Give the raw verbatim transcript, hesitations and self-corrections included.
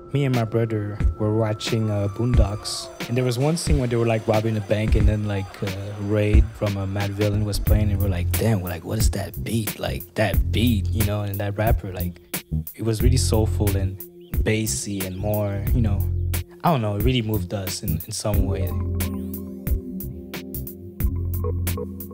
Me and my brother were watching uh, Boondocks, and there was one scene where they were like robbing a bank, and then like uh, Raid from a Mad Villain was playing, and we're like, damn, we're like, what is that beat? Like that beat, you know, and that rapper, like, it was really soulful and bassy and more, you know, I don't know, it really moved us in, in some way.